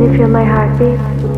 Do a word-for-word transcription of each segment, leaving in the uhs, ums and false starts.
Can you feel my heartbeat?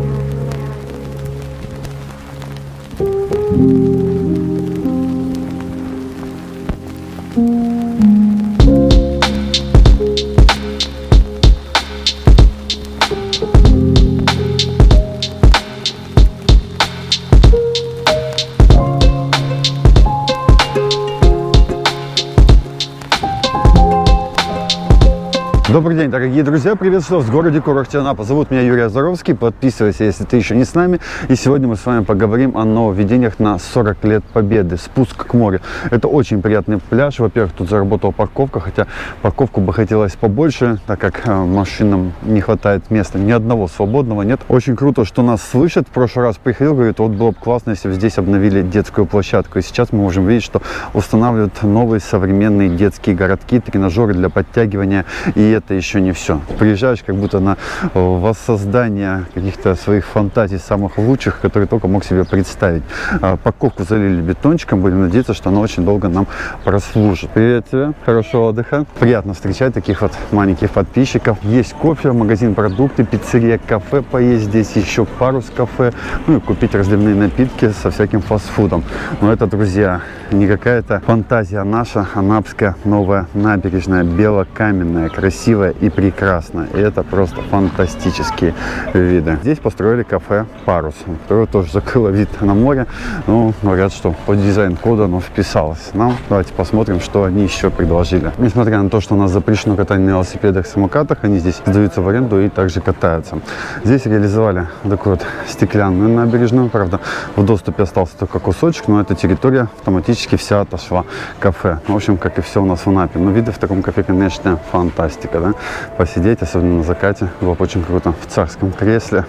Добрый день, дорогие друзья! Приветствую вас в городе курорте Анапа. Зовут меня Юрий Озоровский. Подписывайся, если ты еще не с нами. И сегодня мы с вами поговорим о нововведениях на сорок лет Победы. Спуск к морю. Это очень приятный пляж. Во-первых, тут заработала парковка, хотя парковку бы хотелось побольше, так как машинам не хватает места. Ни одного свободного нет. Очень круто, что нас слышат. В прошлый раз приходил, говорит, вот было бы классно, если бы здесь обновили детскую площадку. И сейчас мы можем видеть, что устанавливают новые современные детские городки, тренажеры для подтягивания. И это еще не все. Приезжаешь как будто на воссоздание каких-то своих фантазий самых лучших, которые только мог себе представить. Парковку залили бетончиком. Будем надеяться, что она очень долго нам прослужит. Привет тебе, хорошего отдыха. Приятно встречать таких вот маленьких подписчиков. Есть кофе, магазин продукты, пиццерия, кафе поесть. Здесь еще парус кафе. Ну и купить разливные напитки со всяким фастфудом. Но это, друзья, не какая-то фантазия наша, анапская новая набережная, белокаменная, красивая и прекрасно. И это просто фантастические виды. Здесь построили кафе «Парус», которое тоже закрыло вид на море. Ну, говорят, что по дизайн-коду оно вписалось. Нам давайте посмотрим, что они еще предложили. Несмотря на то, что у нас запрещено катание на велосипедах, самокатах, они здесь сдаются в аренду и также катаются. Здесь реализовали такую вот стеклянную набережную. Правда, в доступе остался только кусочек, но эта территория автоматически вся отошла к кафе. В общем, как и все у нас в Анапе. Но виды в таком кафе, конечно, фантастика. Да? Посидеть, особенно на закате, было бы очень круто. В царском кресле.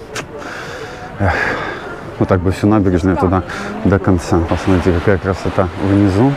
Эх. Вот так бы всю набережную туда до конца. Посмотрите, какая красота внизу.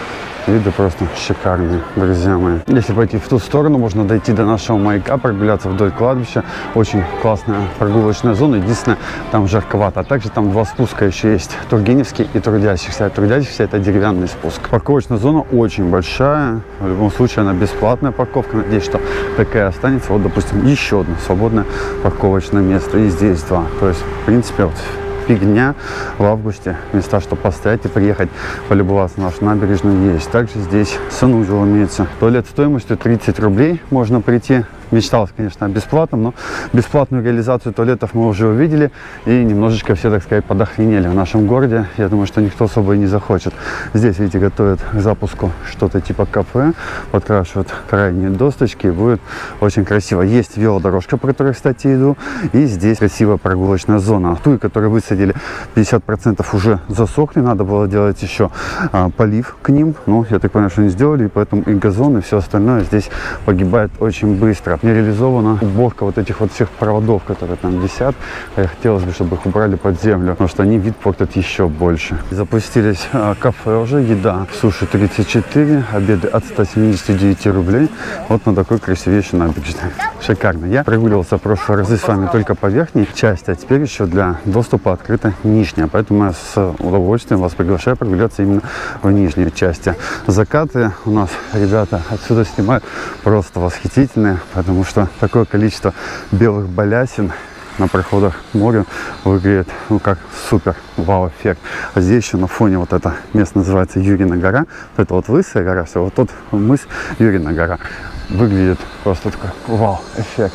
Виды просто шикарные, друзья мои. Если пойти в ту сторону, можно дойти до нашего маяка, прогуляться вдоль кладбища. Очень классная прогулочная зона. Единственное, там жарковато. А также там два спуска еще есть. Тургеневский и Трудящихся. А Трудящихся — это деревянный спуск. Парковочная зона очень большая. В любом случае, она бесплатная парковка. Надеюсь, что такая останется. Вот, допустим, еще одно свободное парковочное место. И здесь два. То есть, в принципе, вот фигня в августе. Места, чтобы постоять и приехать полюбоваться на нашу набережную, есть. Также здесь санузел имеется. Туалет стоимостью тридцать рублей. Можно прийти. Мечталось, конечно, о бесплатном, но бесплатную реализацию туалетов мы уже увидели. И немножечко все, так сказать, подохренели в нашем городе. Я думаю, что никто особо и не захочет. Здесь, видите, готовят к запуску что-то типа кафе. Подкрашивают крайние досточки. И будет очень красиво. Есть велодорожка, по которой, кстати, иду. И здесь красивая прогулочная зона. Туи, которые высадили, пятьдесят процентов уже засохли. Надо было делать еще а, полив к ним. Ну, я так понимаю, что не сделали. И поэтому и газон, и все остальное здесь погибает очень быстро. Не реализована уборка вот этих вот всех проводов, которые там висят. Хотелось бы, чтобы их убрали под землю, потому что они вид портят еще больше. Запустились а, кафе уже, еда суши тридцать четыре, обеды от ста семидесяти девяти рублей. Вот на такой красивейшей набережной. Шикарно. Я прогуливался в прошлые разы с вами только по верхней части, а теперь еще для доступа открыта нижняя. Поэтому я с удовольствием вас приглашаю прогуляться именно в нижней части. Закаты у нас ребята отсюда снимают просто восхитительные, потому что такое количество белых балясин на проходах к морю выглядит, ну, как супер вау-эффект. А здесь еще на фоне вот это место называется Юрина гора. Вот это вот лысая гора, все, вот тот мыс Юрина гора. Выглядит просто такой вау-эффект.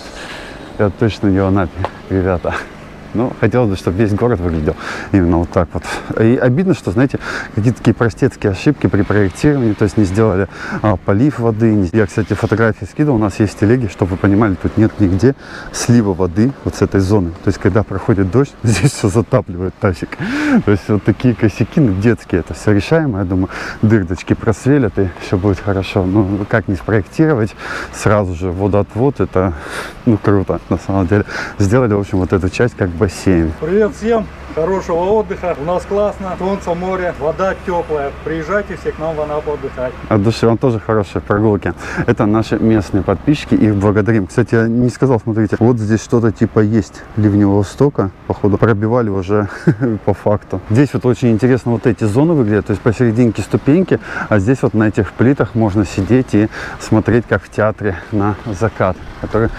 Я точно не в Анапе, ребята. Ну, хотелось бы, чтобы весь город выглядел именно вот так вот. И обидно, что, знаете, какие-то такие простецкие ошибки при проектировании, то есть не сделали а, полив воды. Я, кстати, фотографии скидывал, у нас есть телеги, чтобы вы понимали, тут нет нигде слива воды вот с этой зоны. То есть, когда проходит дождь, здесь все затапливает тафик. То есть, вот такие косяки, ну, детские, это все решаемо. Я думаю, дырочки просвелят, и все будет хорошо. Ну, как не спроектировать, сразу же водоотвод, это, ну, круто, на самом деле. Сделали, в общем, вот эту часть как бы бассейн. Привет всем! Хорошего отдыха. У нас классно. Солнце, море, вода теплая. Приезжайте все к нам в Анапу отдыхать. От души вам тоже хорошие прогулки. Это наши местные подписчики. Их благодарим. Кстати, я не сказал, смотрите, вот здесь что-то типа есть ливневого стока. Походу пробивали уже по факту. Здесь вот очень интересно вот эти зоны выглядят. То есть посерединке ступеньки, а здесь вот на этих плитах можно сидеть и смотреть, как в театре, на закат, который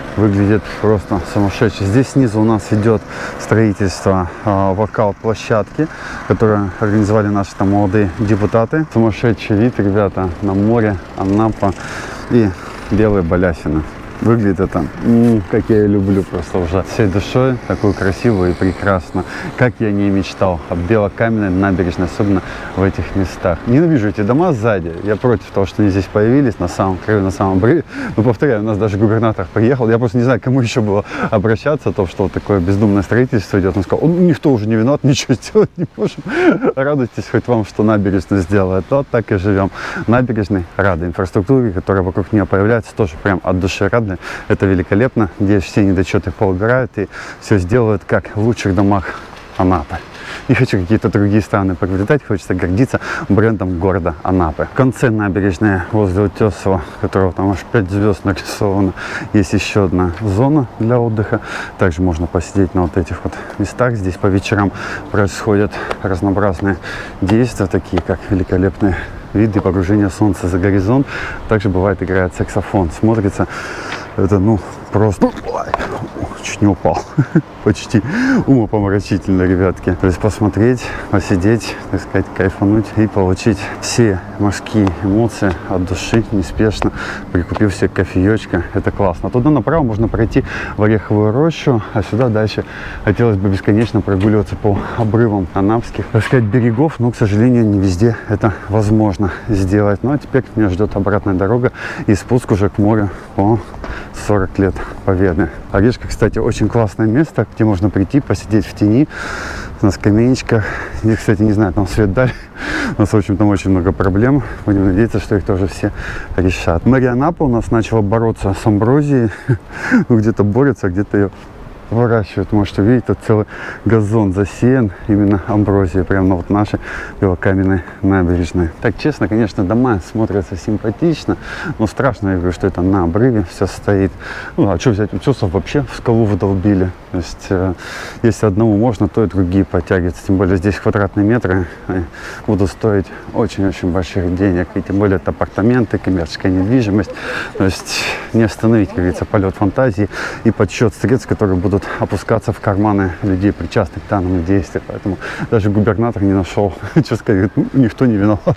выглядит просто сумасшедше. Здесь снизу у нас идет строительство э, воркаут-площадки, которую организовали наши там молодые депутаты. Сумасшедший вид, ребята, на море, Анапа и белые балясины. Выглядит это, м-м, как я и люблю, просто уже всей душой, такую красивую и прекрасно, как я не мечтал об белокаменной набережной, особенно в этих местах. Ненавижу эти дома сзади, я против того, что они здесь появились на самом краю, на самом обрыве. Но, повторяю, у нас даже губернатор приехал, я просто не знаю, к кому еще было обращаться, то, что вот такое бездумное строительство идет. Он сказал, никто уже не виноват, ничего сделать не можем. Радуйтесь хоть вам, что набережную сделает. Вот так и живем. Набережной рады, инфраструктуре, которая вокруг нее появляется, тоже прям от души рады. Это великолепно. Надеюсь, все недочеты поугорают и все сделают как в лучших домах Анапы. Не хочу какие-то другие страны приобретать, хочется гордиться брендом города Анапы. В конце набережной возле Утесова, которого там аж пять звезд нарисовано, есть еще одна зона для отдыха. Также можно посидеть на вот этих вот местах. Здесь по вечерам происходят разнообразные действия, такие как великолепные виды погружения солнца за горизонт. Также бывает играет саксофон. Смотрится это, ну, просто... Ой, чуть не упал. Почти умопомрачительно, ребятки. То есть посмотреть, посидеть, так сказать, кайфануть и получить все морские эмоции от души, неспешно, прикупив себе кофеечка. Это классно. Туда направо можно пройти в Ореховую рощу, а сюда дальше хотелось бы бесконечно прогуливаться по обрывам анапских, так сказать, берегов, но, к сожалению, не везде это возможно сделать. Ну, а теперь меня ждет обратная дорога и спуск уже к морю по сорок лет Победы. Орешка, кстати, очень классное место, где можно прийти, посидеть в тени, на скамеечках. Я, кстати, не знаю, там свет дали. У нас, в общем, там очень много проблем. Будем надеяться, что их тоже все решат. Мэрия Анапы у нас начала бороться с амброзией. Ну, где-то борется, где-то ее выращивают. Можете увидеть, тут целый газон засеян именно амброзией, прямо на вот нашей белокаменной набережной. Так, честно, конечно, дома смотрятся симпатично, но страшно, я говорю, что это на обрыве все стоит. Ну, а что взять, утесов вообще в скалу вдолбили. То есть, э, если одному можно, то и другие подтягиваются. Тем более здесь квадратные метры э, будут стоить очень-очень больших денег. И тем более это апартаменты, коммерческая недвижимость. То есть не остановить, как говорится, полет фантазии и подсчет средств, которые будут опускаться в карманы людей, причастных к данному действию. Поэтому даже губернатор не нашел, что сказать, говорит, ну, никто не виноват.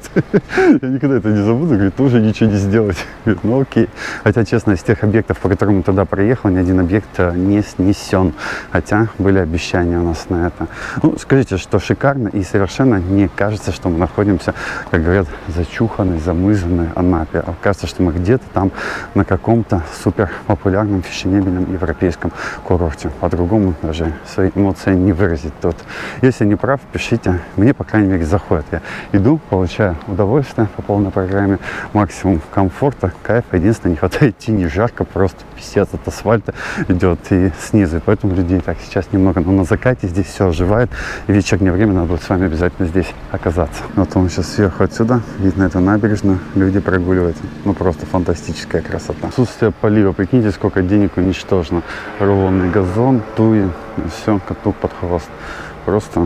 Я никогда это не забуду, говорит, тоже ничего не сделать. Говорит, ну окей. Хотя, честно, из тех объектов, по которым мы туда проехал, ни один объект не снесен. Хотя были обещания у нас на это. Ну, скажите, что шикарно и совершенно не кажется, что мы находимся, как говорят, зачуханной, замызанной Анапе. А кажется, что мы где-то там на каком-то супер популярном фешенебельном европейском курорте. По-другому даже свои эмоции не выразить тут. Если не прав, пишите. Мне, по крайней мере, заходит. Я иду, получаю удовольствие по полной программе, максимум комфорта, кайфа. Единственное, не хватает идти, не жарко, просто писец от асфальта идет и снизу. И поэтому людей так сейчас немного. Но на закате здесь все оживает. И в вечернее время надо будет с вами обязательно здесь оказаться. Вот он сейчас сверху отсюда, видно эту набережную, люди прогуливаются. Ну, просто фантастическая красота. Отсутствие полива. Прикиньте, сколько денег уничтожено. Рулонный газон, туи, все, коту под хвост. Просто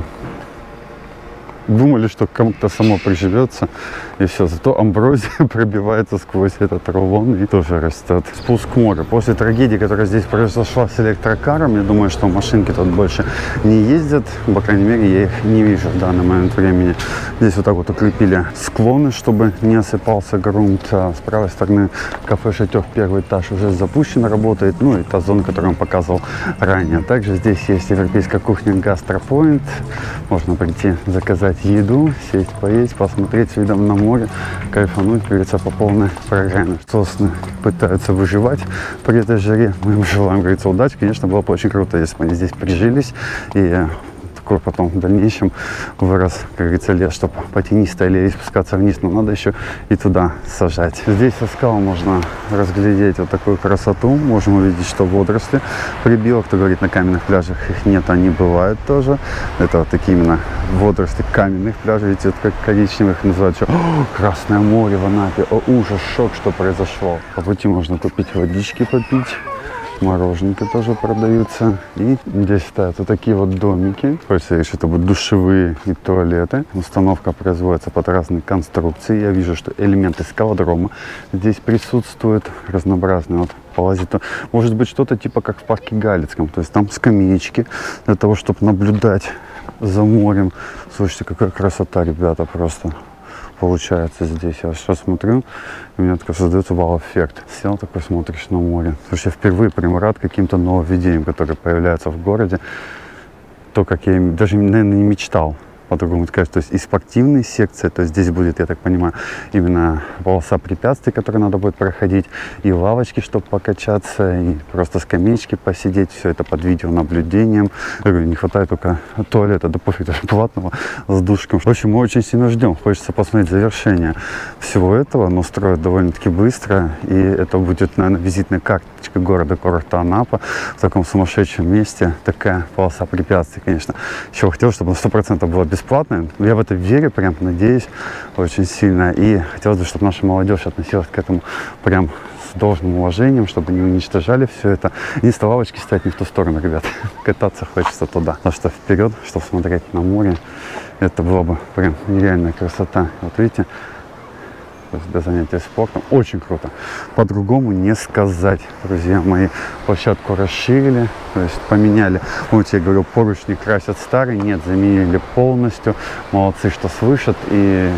думали, что кому-то само приживется, и все. Зато амброзия пробивается сквозь этот рулон и тоже растет. Спуск к морю. После трагедии, которая здесь произошла с электрокаром, я думаю, что машинки тут больше не ездят. По крайней мере, я их не вижу в данный момент времени. Здесь вот так вот укрепили склоны, чтобы не осыпался грунт. А с правой стороны кафе «Шатер», первый этаж уже запущен, работает. Ну и та зона, которую он показывал ранее. Также здесь есть европейская кухня «Гастропоинт». Можно прийти заказать еду, сесть, поесть, посмотреть с видом на море, кайфануть, как говорится, по полной программе. Сосны пытаются выживать при этой жаре. Мы им желаем, говорится, удачи. Конечно, было бы очень круто, если бы они здесь прижились и такой потом в дальнейшем вырос, как говорится, лес, чтобы по тенистой аллее спускаться вниз, но надо еще и туда сажать. Здесь со скал можно разглядеть вот такую красоту. Можем увидеть, что водоросли прибило. Кто говорит, на каменных пляжах их нет, они бывают тоже. Это вот такие именно водоросли каменных пляжей. Видите, вот как коричневых называют. Что? О, Красное море в Анапе. О, ужас, шок, что произошло. По пути можно купить водички попить. мороженки тоже продаются. И здесь стоят вот такие вот домики. Хочется решить, это будут душевые и туалеты. Установка производится под разные конструкции. Я вижу, что элементы скалодрома здесь присутствуют, разнообразные. Вот полазит. Может быть, что-то типа как в парке Галицком. То есть там скамеечки для того, чтобы наблюдать за морем. Слушайте, какая красота, ребята, просто получается здесь. Я сейчас смотрю, и у меня такой создается вау-эффект. Сел такой, смотришь на море. Слушай, я впервые прям рад каким-то нововведениям, которые появляются в городе. То, как я даже, наверное, не мечтал по-другому сказать. То есть и спортивные секции, то есть здесь будет, я так понимаю, именно полоса препятствий, которые надо будет проходить, и лавочки, чтобы покачаться, и просто скамеечки посидеть, все это под видеонаблюдением. Я говорю, не хватает только туалета, да пофиг, даже платного с душком. В общем, мы очень сильно ждем, хочется посмотреть завершение всего этого, но строят довольно-таки быстро, и это будет, наверное, визитная карточка города-курорта Анапа в таком сумасшедшем месте. Такая полоса препятствий, конечно. Еще хотел, чтобы на сто процентов было бесплатно. Я в это верю, прям надеюсь очень сильно. И хотелось бы, чтобы наша молодежь относилась к этому прям с должным уважением, чтобы не уничтожали все это. И с лавочки стоять не в ту сторону, ребят. Кататься хочется туда. Так что вперед, чтобы смотреть на море. Это было бы прям нереальная красота. Вот видите, для занятия спортом. Очень круто. По-другому не сказать, друзья мои. Площадку расширили, то есть поменяли. Вот я говорю, поручни красят старые. Нет, заменили полностью. Молодцы, что слышат. И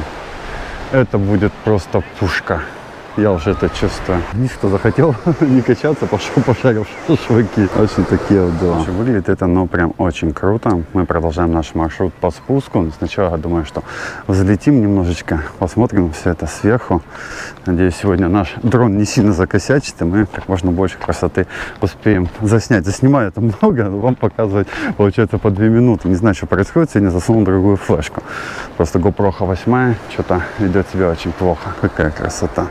это будет просто пушка. Я уже это чувствую. Вниз, кто захотел не качаться, пошел пошарил шашлыки. Очень такие вот дела. Выглядит это, ну, прям очень круто. Мы продолжаем наш маршрут по спуску. Сначала, я думаю, что взлетим немножечко, посмотрим все это сверху. Надеюсь, сегодня наш дрон не сильно закосячит, и мы как можно больше красоты успеем заснять. Заснимаю это много, вам показывать, получается, по две минуты. Не знаю, что происходит. Сегодня засунул другую флешку. Просто GoPro восемь что-то ведет себя очень плохо. Какая красота.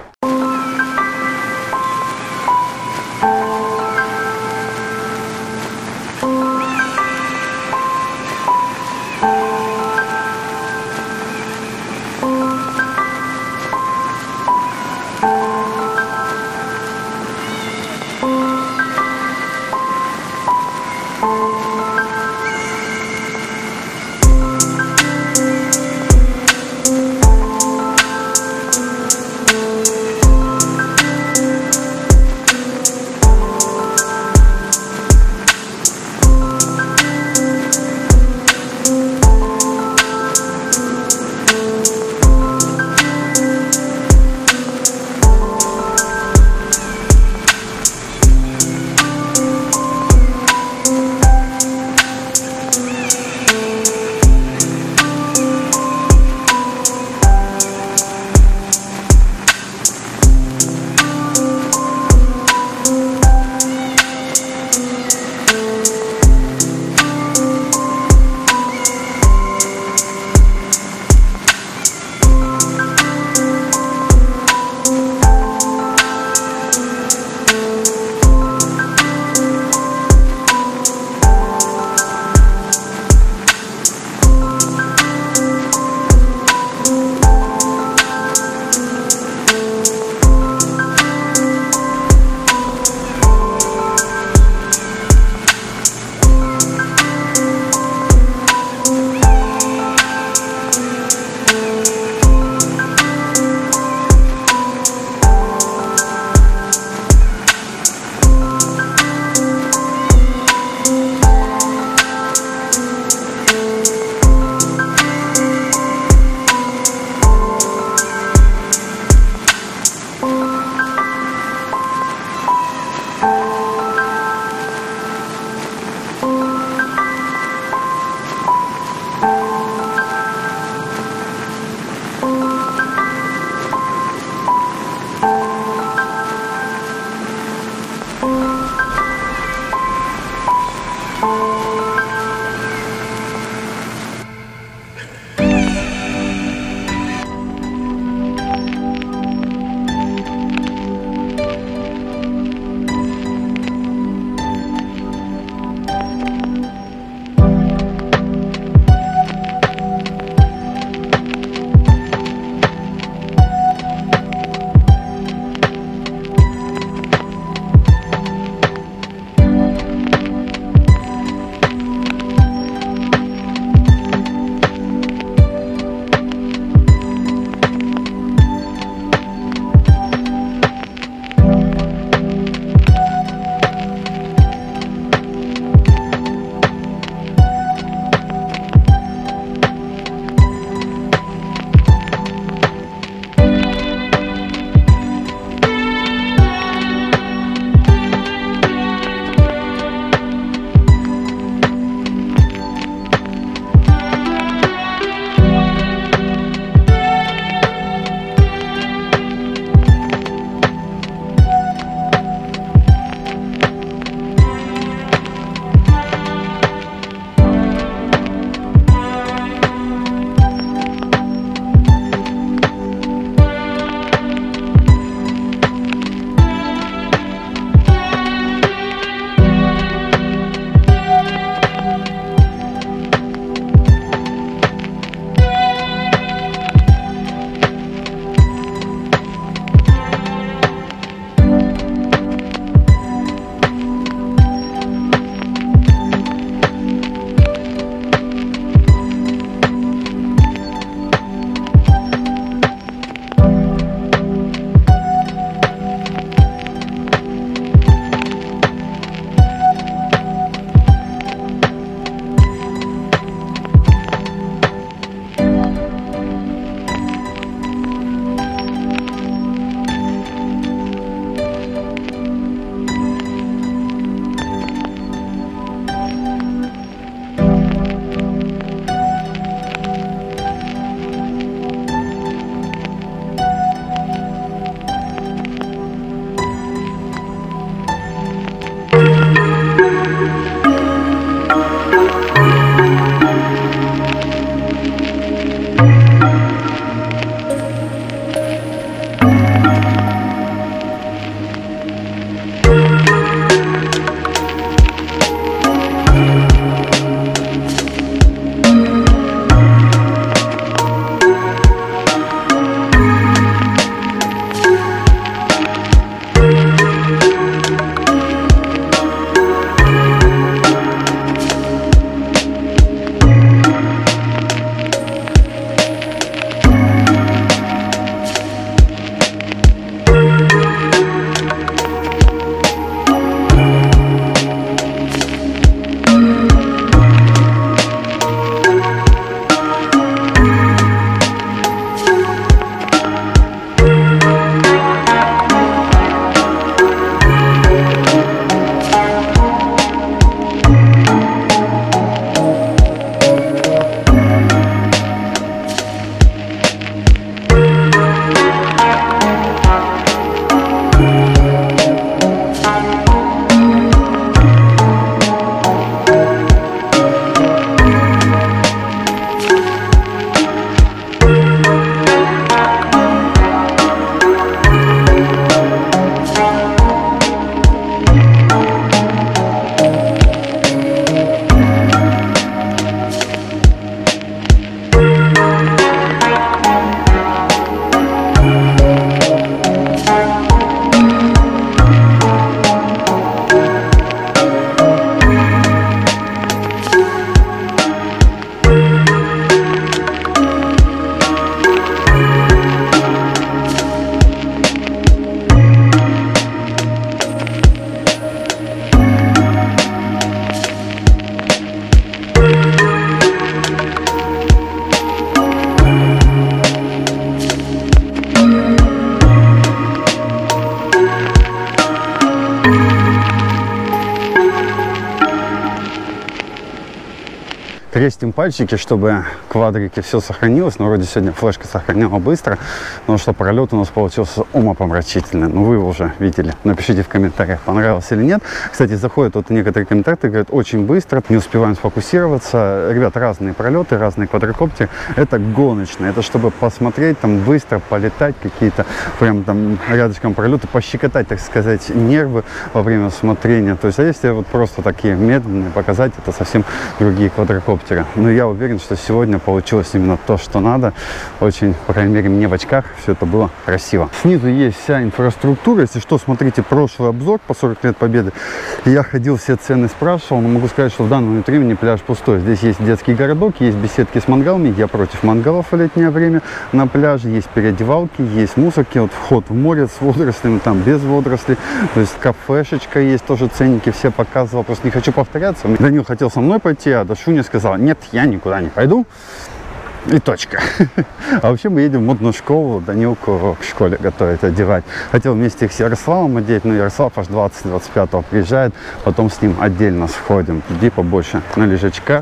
Крестим пальчики, чтобы квадрики все сохранилось. Но вроде сегодня флешка сохраняла быстро. Но что пролет у нас получился умопомрачительный. Ну, вы его уже видели. Напишите в комментариях, понравилось или нет. Кстати, заходят вот некоторые комментаторы, говорят, очень быстро, не успеваем сфокусироваться. Ребят, разные пролеты, разные квадрокоптеры. Это гоночные. Это чтобы посмотреть, там быстро полетать, какие-то прям там рядышком пролеты, пощекотать, так сказать, нервы во время смотрения. То есть, а если вот просто такие медленные показать, это совсем другие квадрокоптеры. Но я уверен, что сегодня получилось именно то, что надо. Очень, по крайней мере, мне в очках все это было красиво. Снизу есть вся инфраструктура. Если что, смотрите прошлый обзор по сорок лет Победы. Я ходил, все цены спрашивал, но могу сказать, что в данный момент времени пляж пустой. Здесь есть детский городок, есть беседки с мангалами. Я против мангалов в летнее время на пляже. Есть переодевалки, есть мусорки. Вот вход в море с водорослями, там без водорослей. То есть кафешечка есть, тоже ценники все показывал. Просто не хочу повторяться. Данил хотел со мной пойти, а Дашуня сказала, нет, я никуда не пойду. И точка. А вообще мы едем в модную школу, Данилку к школе готовить, одевать. Хотел вместе их с Ярославом одеть, но Ярослав аж двадцать-двадцать пятого приезжает, потом с ним отдельно сходим. Иди побольше на лежачках.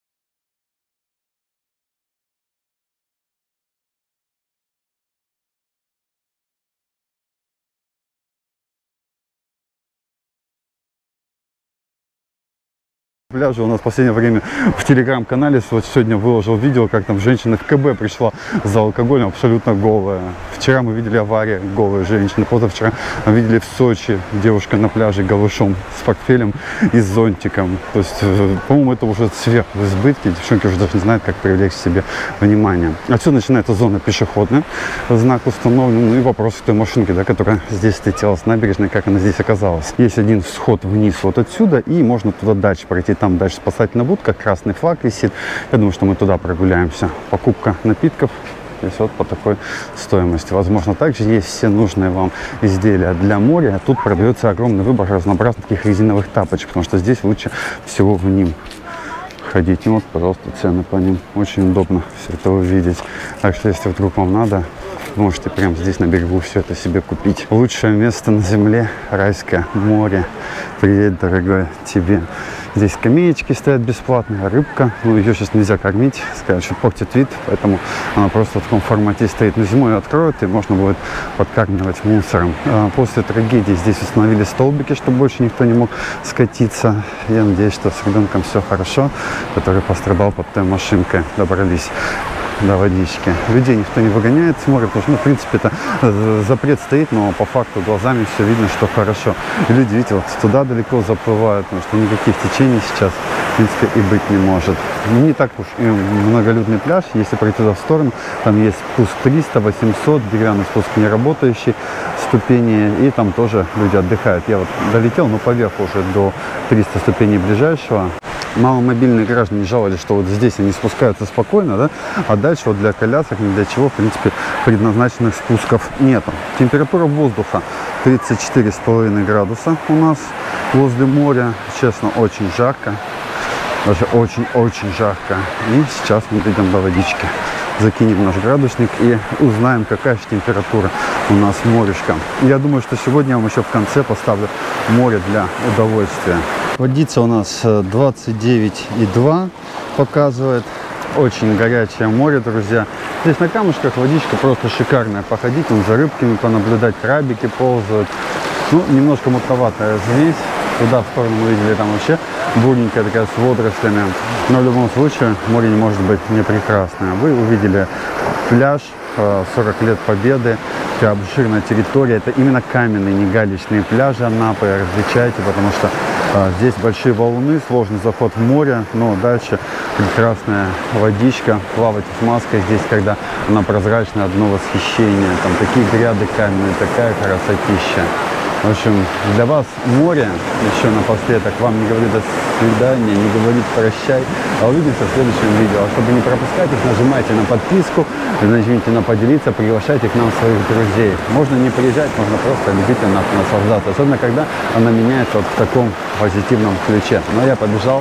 Пляже у нас в последнее время в телеграм-канале вот сегодня выложил видео, как там женщина в КБ пришла за алкоголем абсолютно голая. Вчера мы видели аварию, голая женщина. Позавчера мы видели в Сочи девушка на пляже голышом с портфелем и с зонтиком. То есть, по-моему, это уже сверх в избытке. Девчонки уже даже не знают, как привлечь к себе внимание. Отсюда начинается зона пешеходная. Знак установлен. Ну и вопрос к той машинке, да, которая здесь слетела с набережной, как она здесь оказалась. Есть один всход вниз вот отсюда, и можно туда дальше пройти. Там дальше спасательная будка, красный флаг висит. Я думаю, что мы туда прогуляемся. Покупка напитков здесь вот по такой стоимости. Возможно, также есть все нужные вам изделия для моря. Тут продается огромный выбор разнообразных таких резиновых тапочек, потому что здесь лучше всего в ним ходить. Ну вот, пожалуйста, цены по ним. Очень удобно все это увидеть. Так что, если вдруг вам надо, можете прямо здесь на берегу все это себе купить. Лучшее место на земле, райское море. Привет, дорогой, тебе. Здесь скамеечки стоят бесплатные, рыбка, ну ее сейчас нельзя кормить, сказать, что портит вид, поэтому она просто в таком формате стоит. Но зимой ее откроют, и можно будет подкармливать мусором. После трагедии здесь установили столбики, чтобы больше никто не мог скатиться. Я надеюсь, что с ребенком все хорошо, который пострадал под той машинкой, добрались до водички. Людей никто не выгоняет с моря, потому что, ну, в принципе, это запрет стоит, но по факту глазами все видно, что хорошо. И люди, видите, вот туда далеко заплывают, потому что никаких течений сейчас, в принципе, и быть не может. Не так уж и многолюдный пляж. Если пройти туда в сторону, там есть спуск триста, восемьсот, деревянный спуск неработающий, ступени, и там тоже люди отдыхают. Я вот долетел, но поверх уже до триста ступеней ближайшего. Маломобильные граждане жаловались, что вот здесь они спускаются спокойно, да, а дальше вот для колясок, ни для чего, в принципе, предназначенных спусков нету. Температура воздуха тридцать четыре с половиной градуса у нас возле моря. Честно, очень жарко, даже очень-очень жарко. И сейчас мы дойдем до водички. Закинем наш градусник и узнаем, какая же температура у нас морюшка. Я думаю, что сегодня я вам еще в конце поставлю море для удовольствия. Водица у нас двадцать девять и два показывает. Очень горячее море, друзья. Здесь на камушках водичка просто шикарная. Походить, он за рыбками понаблюдать, крабики ползают. Ну, немножко мутноватая здесь. Туда в сторону мы видели, там вообще бурненькая такая с водорослями. Но в любом случае море не может быть не прекрасное. Вы увидели пляж, сорок лет Победы, такая обширная территория. Это именно каменные, не галечные пляжи Анапы. Различайте, потому что а, здесь большие валуны, сложный заход в море. Но дальше прекрасная водичка. Плавать с маской здесь, когда она прозрачная, одно восхищение. Там такие гряды каменные, такая красотища. В общем, для вас море, еще напоследок, вам не говорит до свидания, не говорит прощай, а увидимся в следующем видео. А чтобы не пропускать их, нажимайте на подписку, нажмите на поделиться, приглашайте к нам своих друзей. Можно не приезжать, можно просто любить и наслаждаться, особенно когда она меняется вот в таком позитивном ключе. Но я побежал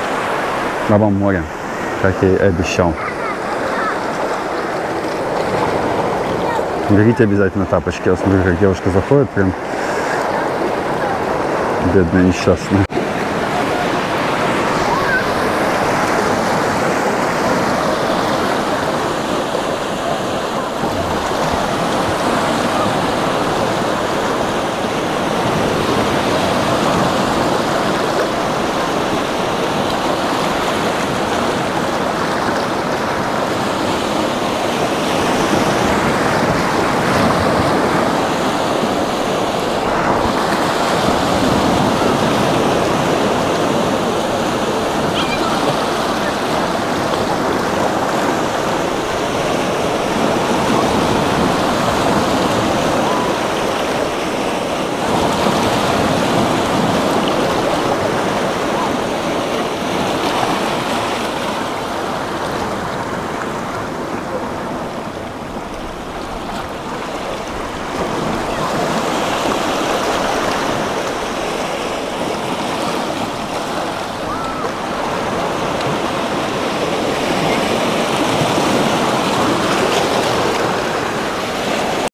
на вам море, как я и обещал. Берите обязательно тапочки. Я смотрю, как девушка заходит, прям бедная, несчастная.